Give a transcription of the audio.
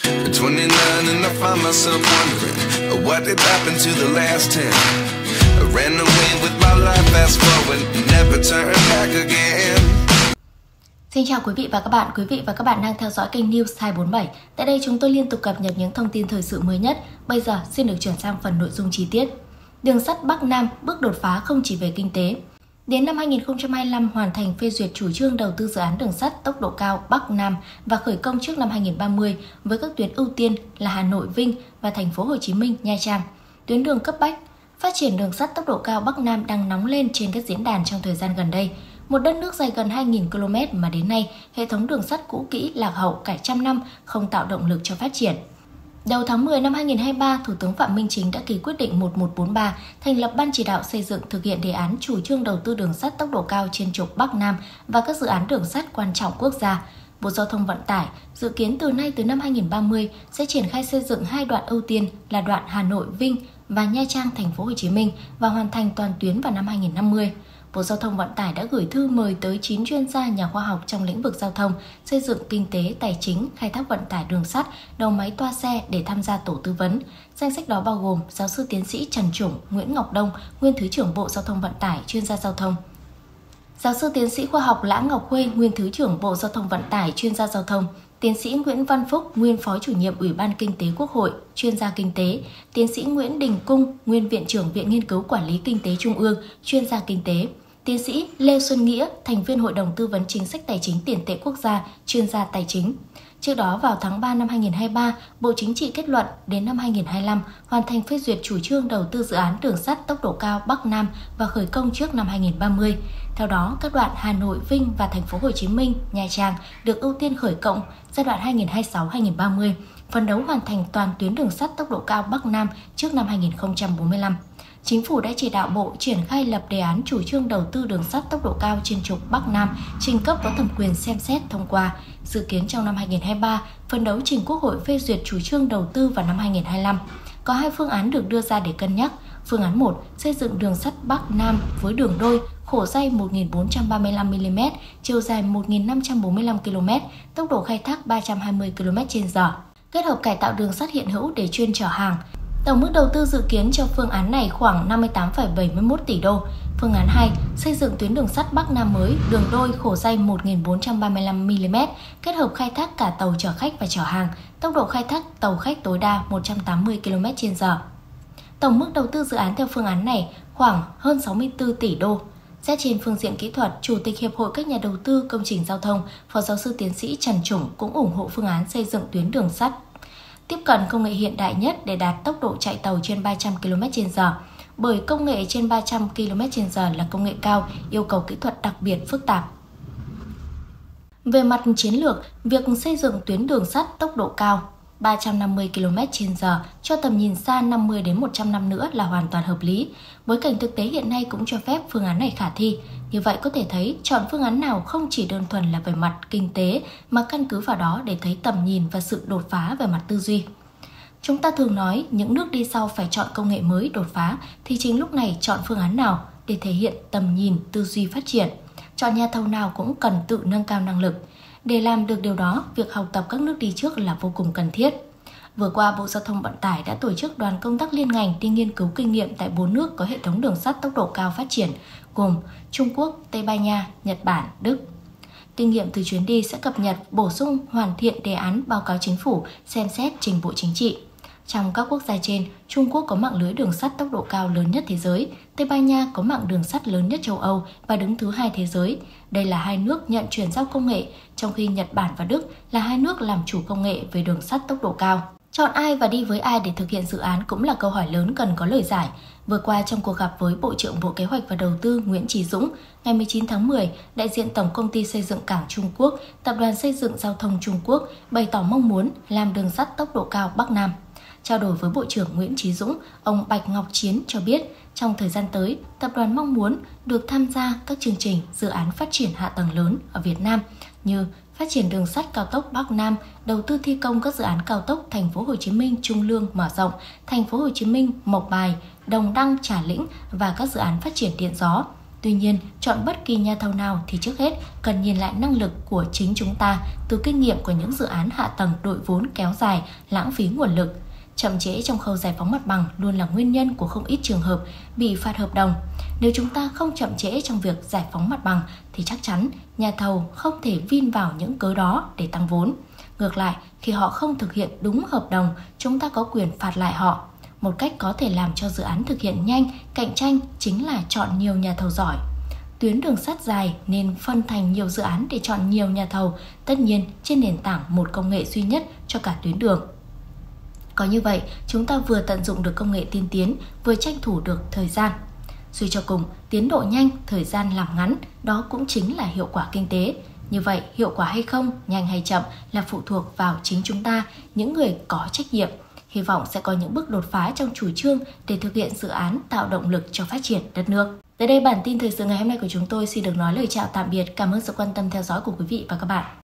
At 29 and I find myself wondering what did happen to the last 10. I ran away with my life, fast forward, never turn back again. Xin chào quý vị và các bạn đang theo dõi kênh News 247. Tại đây chúng tôi liên tục cập nhật những thông tin thời sự mới nhất. Bây giờ xin được chuyển sang phần nội dung chi tiết. Đường sắt Bắc Nam bước đột phá không chỉ về kinh tế. Đến năm 2025 hoàn thành phê duyệt chủ trương đầu tư dự án đường sắt tốc độ cao Bắc Nam và khởi công trước năm 2030 với các tuyến ưu tiên là Hà Nội Vinh và thành phố Hồ Chí Minh Nha Trang. Tuyến đường cấp bách, phát triển đường sắt tốc độ cao Bắc Nam đang nóng lên trên các diễn đàn trong thời gian gần đây. Một đất nước dài gần 2.000 km mà đến nay, hệ thống đường sắt cũ kỹ, lạc hậu cả trăm năm không tạo động lực cho phát triển. Đầu tháng 10 năm 2023, Thủ tướng Phạm Minh Chính đã ký quyết định 1143 thành lập Ban chỉ đạo xây dựng thực hiện đề án chủ trương đầu tư đường sắt tốc độ cao trên trục Bắc Nam và các dự án đường sắt quan trọng quốc gia. Bộ Giao thông Vận tải dự kiến từ nay tới năm 2030 sẽ triển khai xây dựng hai đoạn ưu tiên là đoạn Hà Nội Vinh và Nha Trang thành phố Hồ Chí Minh và hoàn thành toàn tuyến vào năm 2050. Bộ Giao thông Vận tải đã gửi thư mời tới 9 chuyên gia nhà khoa học trong lĩnh vực giao thông, xây dựng kinh tế, tài chính, khai thác vận tải đường sắt, đầu máy toa xe để tham gia tổ tư vấn. Danh sách đó bao gồm giáo sư tiến sĩ Trần Chủng, Nguyễn Ngọc Đông, nguyên Thứ trưởng Bộ Giao thông Vận tải, chuyên gia giao thông. Giáo sư tiến sĩ khoa học Lã Ngọc Khuê, nguyên Thứ trưởng Bộ Giao thông Vận tải, chuyên gia giao thông. Tiến sĩ Nguyễn Văn Phúc, nguyên Phó Chủ nhiệm Ủy ban Kinh tế Quốc hội, chuyên gia kinh tế. Tiến sĩ Nguyễn Đình Cung, nguyên Viện trưởng Viện Nghiên cứu Quản lý Kinh tế Trung ương, chuyên gia kinh tế. Tiến sĩ Lê Xuân Nghĩa, thành viên Hội đồng Tư vấn Chính sách Tài chính Tiền tệ Quốc gia, chuyên gia tài chính. Trước đó, vào tháng 3 năm 2023, Bộ Chính trị kết luận đến năm 2025 hoàn thành phê duyệt chủ trương đầu tư dự án đường sắt tốc độ cao Bắc Nam và khởi công trước năm 2030. Theo đó, các đoạn Hà Nội, Vinh và thành phố Hồ Chí Minh, Nha Trang được ưu tiên khởi công giai đoạn 2026-2030, phấn đấu hoàn thành toàn tuyến đường sắt tốc độ cao Bắc Nam trước năm 2045. Chính phủ đã chỉ đạo Bộ triển khai lập đề án chủ trương đầu tư đường sắt tốc độ cao trên trục Bắc Nam, trình cấp có thẩm quyền xem xét thông qua. Dự kiến trong năm 2023, phấn đấu trình Quốc hội phê duyệt chủ trương đầu tư vào năm 2025. Có hai phương án được đưa ra để cân nhắc. Phương án 1, xây dựng đường sắt Bắc Nam với đường đôi, khổ dây 1.435 mm, chiều dài 1.545 km, tốc độ khai thác 320 km/h. Kết hợp cải tạo đường sắt hiện hữu để chuyên chở hàng. Tổng mức đầu tư dự kiến cho phương án này khoảng 58,71 tỷ đô. Phương án 2, xây dựng tuyến đường sắt Bắc Nam mới, đường đôi khổ dây 1.435 mm, kết hợp khai thác cả tàu chở khách và chở hàng, tốc độ khai thác tàu khách tối đa 180 km/h. Tổng mức đầu tư dự án theo phương án này khoảng hơn 64 tỷ đô. Xét trên phương diện kỹ thuật, Chủ tịch Hiệp hội các nhà đầu tư công trình giao thông, Phó giáo sư tiến sĩ Trần Chủng cũng ủng hộ phương án xây dựng tuyến đường sắt tiếp cận công nghệ hiện đại nhất để đạt tốc độ chạy tàu trên 300 km/h, bởi công nghệ trên 300 km/h là công nghệ cao, yêu cầu kỹ thuật đặc biệt phức tạp. Về mặt chiến lược, việc xây dựng tuyến đường sắt tốc độ cao 350 km/h cho tầm nhìn xa 50 đến 100 năm nữa là hoàn toàn hợp lý. Bối cảnh thực tế hiện nay cũng cho phép phương án này khả thi. Như vậy có thể thấy chọn phương án nào không chỉ đơn thuần là về mặt kinh tế mà căn cứ vào đó để thấy tầm nhìn và sự đột phá về mặt tư duy. Chúng ta thường nói những nước đi sau phải chọn công nghệ mới đột phá thì chính lúc này chọn phương án nào để thể hiện tầm nhìn tư duy phát triển. Chọn nhà thầu nào cũng cần tự nâng cao năng lực. Để làm được điều đó, việc học tập các nước đi trước là vô cùng cần thiết. Vừa qua, Bộ Giao thông Vận tải đã tổ chức đoàn công tác liên ngành đi nghiên cứu kinh nghiệm tại 4 nước có hệ thống đường sắt tốc độ cao phát triển, gồm Trung Quốc, Tây Ban Nha, Nhật Bản, Đức. Kinh nghiệm từ chuyến đi sẽ cập nhật, bổ sung, hoàn thiện đề án báo cáo chính phủ, xem xét trình Bộ Chính trị. Trong các quốc gia trên, Trung Quốc có mạng lưới đường sắt tốc độ cao lớn nhất thế giới, Tây Ban Nha có mạng đường sắt lớn nhất châu Âu và đứng thứ 2 thế giới. Đây là hai nước nhận chuyển giao công nghệ, trong khi Nhật Bản và Đức là hai nước làm chủ công nghệ về đường sắt tốc độ cao. Chọn ai và đi với ai để thực hiện dự án cũng là câu hỏi lớn cần có lời giải. Vừa qua trong cuộc gặp với Bộ trưởng Bộ Kế hoạch và Đầu tư Nguyễn Chí Dũng, ngày 19 tháng 10, đại diện Tổng công ty xây dựng cảng Trung Quốc, Tập đoàn Xây dựng Giao thông Trung Quốc bày tỏ mong muốn làm đường sắt tốc độ cao Bắc Nam. Trao đổi với Bộ trưởng Nguyễn Chí Dũng, ông Bạch Ngọc Chiến cho biết trong thời gian tới, tập đoàn mong muốn được tham gia các chương trình dự án phát triển hạ tầng lớn ở Việt Nam như phát triển đường sắt cao tốc Bắc Nam, đầu tư thi công các dự án cao tốc Thành phố Hồ Chí Minh Trung Lương mở rộng, Thành phố Hồ Chí Minh Mộc Bài, Đồng Đăng Trà Lĩnh và các dự án phát triển điện gió. Tuy nhiên, chọn bất kỳ nhà thầu nào thì trước hết cần nhìn lại năng lực của chính chúng ta từ kinh nghiệm của những dự án hạ tầng đội vốn kéo dài, lãng phí nguồn lực. Chậm trễ trong khâu giải phóng mặt bằng luôn là nguyên nhân của không ít trường hợp bị phạt hợp đồng. Nếu chúng ta không chậm trễ trong việc giải phóng mặt bằng thì chắc chắn nhà thầu không thể vin vào những cớ đó để tăng vốn. Ngược lại, khi họ không thực hiện đúng hợp đồng, chúng ta có quyền phạt lại họ. Một cách có thể làm cho dự án thực hiện nhanh, cạnh tranh chính là chọn nhiều nhà thầu giỏi. Tuyến đường sắt dài nên phân thành nhiều dự án để chọn nhiều nhà thầu, tất nhiên trên nền tảng một công nghệ duy nhất cho cả tuyến đường. Có như vậy, chúng ta vừa tận dụng được công nghệ tiên tiến, vừa tranh thủ được thời gian. Suy cho cùng, tiến độ nhanh, thời gian làm ngắn, đó cũng chính là hiệu quả kinh tế. Như vậy, hiệu quả hay không, nhanh hay chậm là phụ thuộc vào chính chúng ta, những người có trách nhiệm. Hy vọng sẽ có những bước đột phá trong chủ trương để thực hiện dự án tạo động lực cho phát triển đất nước. Tới đây bản tin thời sự ngày hôm nay của chúng tôi xin được nói lời chào tạm biệt. Cảm ơn sự quan tâm theo dõi của quý vị và các bạn.